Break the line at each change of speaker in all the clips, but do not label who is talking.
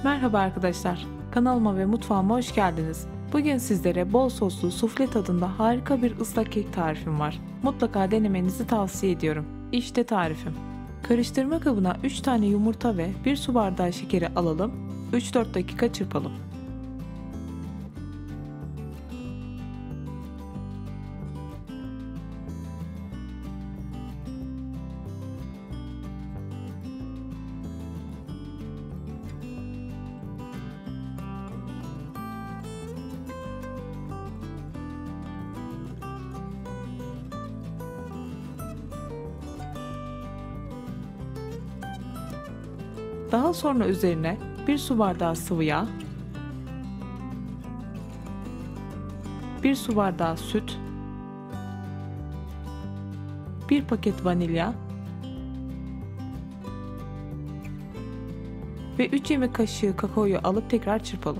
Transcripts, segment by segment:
Merhaba arkadaşlar, kanalıma ve mutfağıma hoş geldiniz. Bugün sizlere bol soslu sufle tadında harika bir ıslak kek tarifim var. Mutlaka denemenizi tavsiye ediyorum. İşte tarifim. Karıştırma kabına 3 tane yumurta ve 1 su bardağı şekeri alalım. 3-4 dakika çırpalım. Daha sonra üzerine 1 su bardağı sıvı yağ, 1 su bardağı süt, 1 paket vanilya ve 3 yemek kaşığı kakaoyu alıp tekrar çırpalım.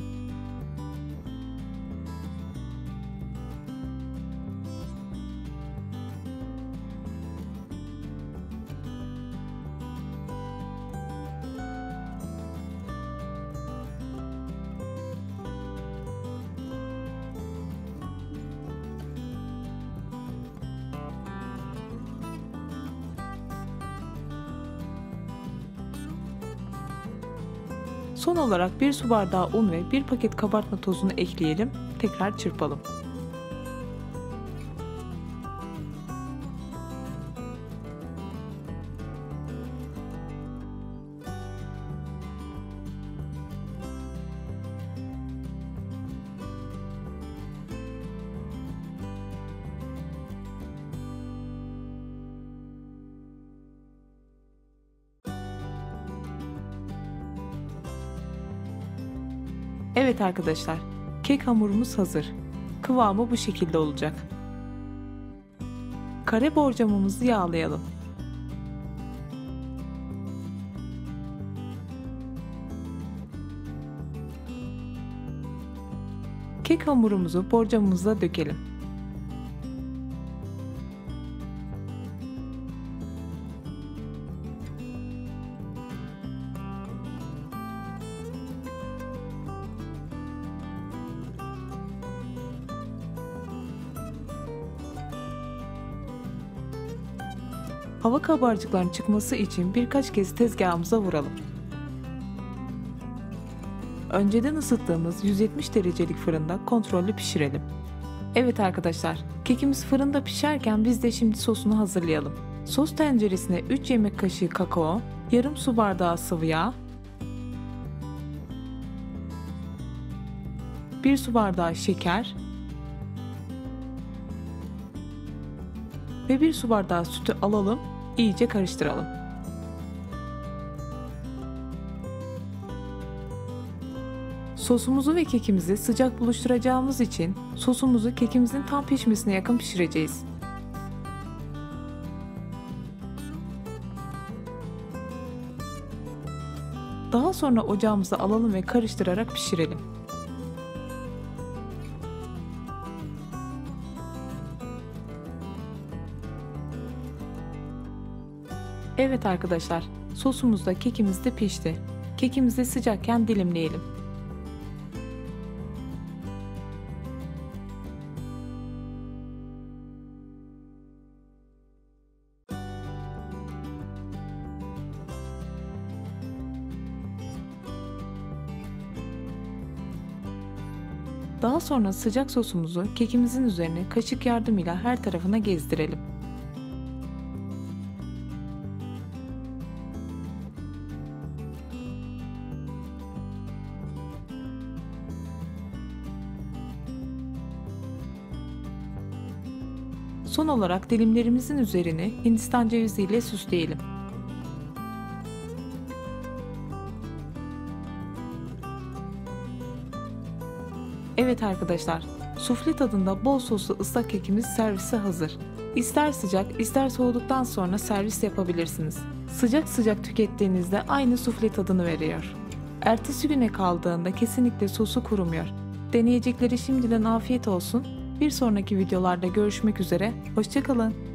Son olarak 1 su bardağı un ve 1 paket kabartma tozunu ekleyelim. Tekrar çırpalım. Evet arkadaşlar, kek hamurumuz hazır. Kıvamı bu şekilde olacak. Kare borcamımızı yağlayalım. Kek hamurumuzu borcamımıza dökelim. Hava kabarcıklarının çıkması için birkaç kez tezgahımıza vuralım. Önceden ısıttığımız 170 derecelik fırında kontrollü pişirelim. Evet arkadaşlar, kekimiz fırında pişerken biz de şimdi sosunu hazırlayalım. Sos tenceresine 3 yemek kaşığı kakao, yarım su bardağı sıvı yağ, 1 su bardağı şeker ve 1 su bardağı sütü alalım, iyice karıştıralım. Sosumuzu ve kekimizi sıcak buluşturacağımız için sosumuzu kekimizin tam pişmesine yakın pişireceğiz. Daha sonra ocağımıza alalım ve karıştırarak pişirelim. Evet arkadaşlar, sosumuz da kekimiz de pişti. Kekimizi sıcakken dilimleyelim. Daha sonra sıcak sosumuzu kekimizin üzerine kaşık yardımıyla her tarafına gezdirelim. Son olarak dilimlerimizin üzerini Hindistan cevizi ile süsleyelim. Evet arkadaşlar, sufle tadında bol soslu ıslak kekimiz servise hazır. İster sıcak, ister soğuduktan sonra servis yapabilirsiniz. Sıcak sıcak tükettiğinizde aynı sufle tadını veriyor. Ertesi güne kaldığında kesinlikle sosu kurumuyor. Deneyecekleri şimdiden afiyet olsun. Bir sonraki videolarda görüşmek üzere, hoşça kalın.